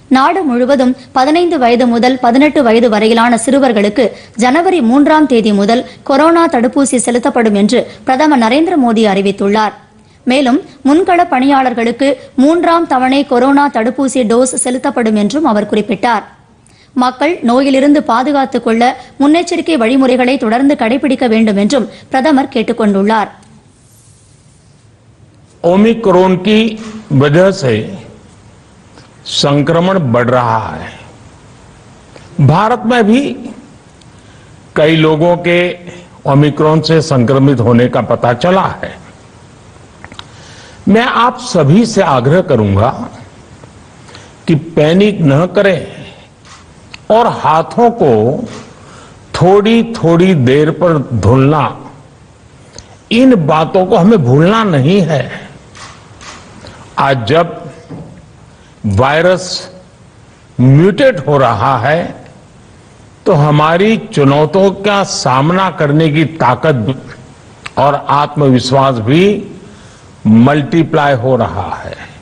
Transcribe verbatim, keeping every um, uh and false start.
நாடு முழுவதும் பதினைந்து வயது முதல் பதினெட்டு வயது வரையிலான சிறுவர்களுக்கு ஜனவரி மூன்றாம் தேதி முதல் கொரோனா தடுப்பூசி செலுத்தப்படும் என்று பிரதமர் நரேந்திர மோடி அறிவித்துள்ளார். மேலும் முன்கள பணியாளர்களுக்கு மூன்றாம் தவணை கொரோனா தடுப்பூசி டோஸ் செலுத்தப்படும் என்றும் அவர் குறிப்பிட்டார். மக்கள் நோயிலிருந்து பாதுகாத்துக் கொள்ள முன்னெச்சரிக்கை வழிமுறைகளை தொடர்ந்து கடைபிடிக்க வேண்டும் என்றும் பிரதமர் கேட்டுக் கொண்டுள்ளார். ओमिक्रॉन की वजह से संक्रमण बढ़ रहा है. भारत में भी कई लोगों के ओमिक्रॉन से संक्रमित होने का पता चला है. मैं आप सभी से आग्रह करूंगा कि पैनिक न करें और हाथों को थोड़ी थोड़ी देर पर धुलना, इन बातों को हमें भूलना नहीं है. आज जब वायरस म्यूटेट हो रहा है तो हमारी चुनौतियों का सामना करने की ताकत और आत्मविश्वास भी मल्टीप्लाई हो रहा है.